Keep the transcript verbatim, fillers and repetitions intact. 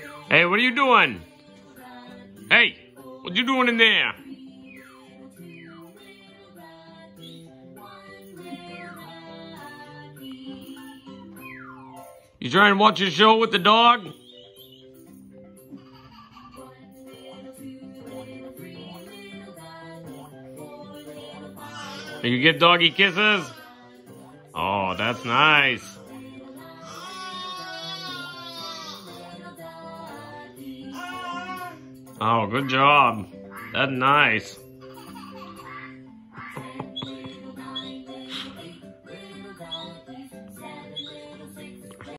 Hey, what are you doing? Hey, what you doing in there? You trying to watch your show with the dog? You get doggy kisses? Oh, that's nice. Oh, good job. That's nice.